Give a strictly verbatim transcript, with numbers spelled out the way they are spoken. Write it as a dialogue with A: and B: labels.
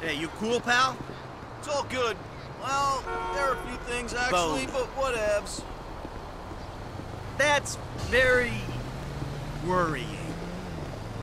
A: Hey, you cool, pal?
B: It's all good. Well, there are a few things actually,
A: Both.
B: but whatevs.
A: That's very worrying.